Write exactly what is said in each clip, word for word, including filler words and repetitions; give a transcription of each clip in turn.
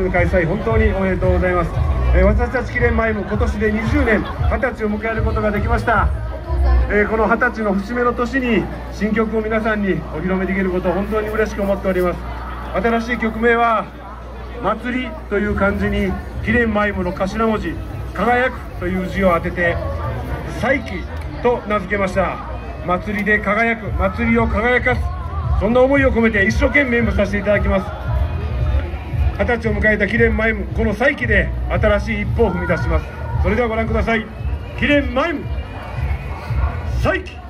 開催本当におめでとうございます。えー、私たち記念マイム今年でにじゅうねん、はたちを迎えることができました。えー、このはたちの節目の年に新曲を皆さんにお披露目できることを本当に嬉しく思っております。新しい曲名は祭りという漢字に記念マイムの頭文字輝くという字を当てて再起と名付けました。祭りで輝く、祭りを輝かす、そんな思いを込めて一生懸命演舞させていただきます。はたちを迎えた記念マイム、この再起で新しい一歩を踏み出します。それではご覧ください。記念マイム再起。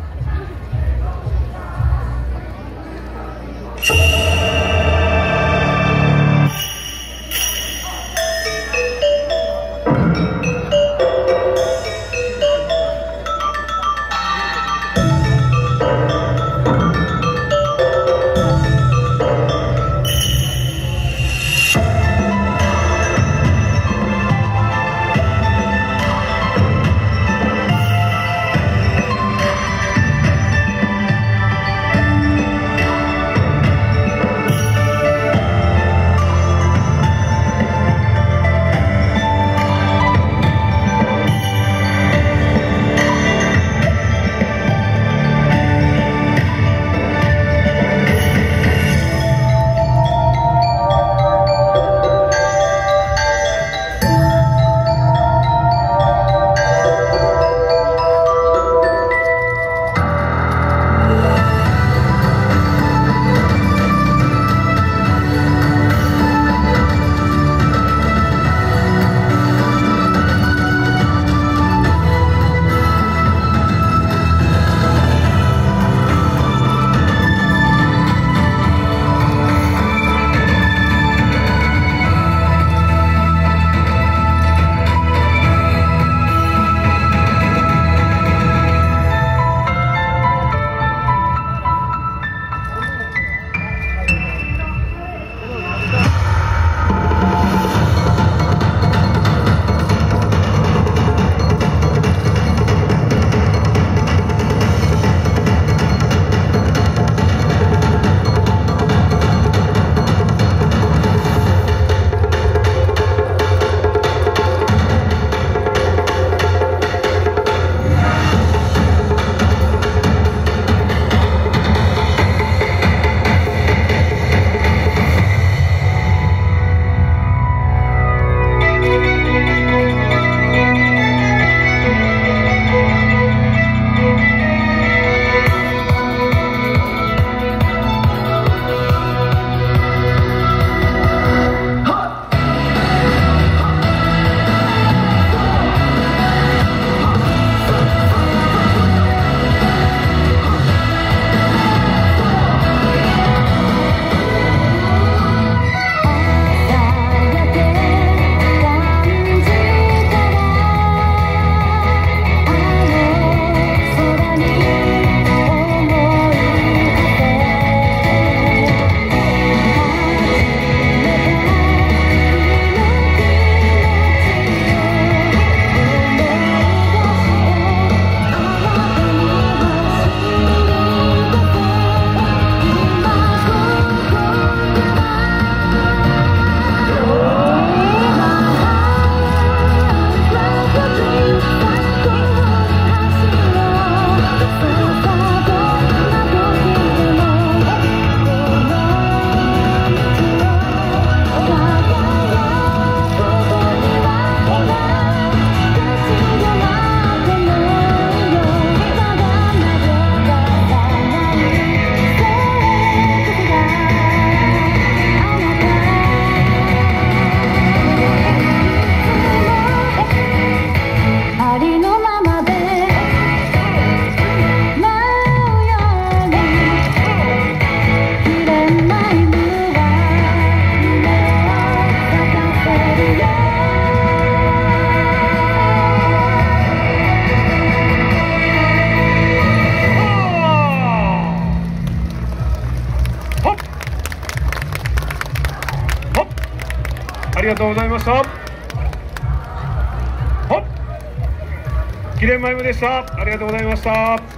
ありがとうございました。はっ、記念マイムでした。ありがとうございました。